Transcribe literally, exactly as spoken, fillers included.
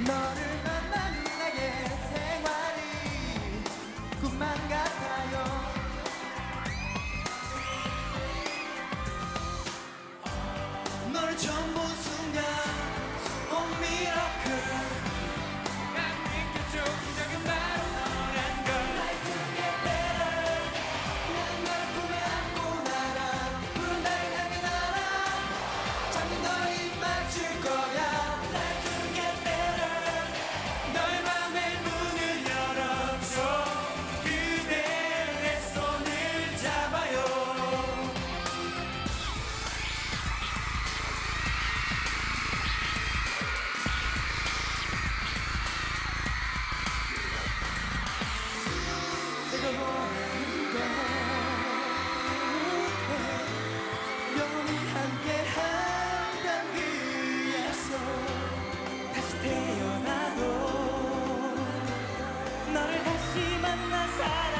너를 만나는 나의 생활이 꿈만 같아요. 널 처음 본 순간 Oh miracle 난 느꼈죠 기적은 바로 너란 걸 Life will get better 난 널 품에 안고 날아 푸른 달 향해 날아 잠든 너의 입 맞출 거야 Life will get better 너의 맘의 문을 열어줘 그대 내 손을 잡아요. 영원히 함께한 그 약속 다시 태어나도 너를 다시 만나 살아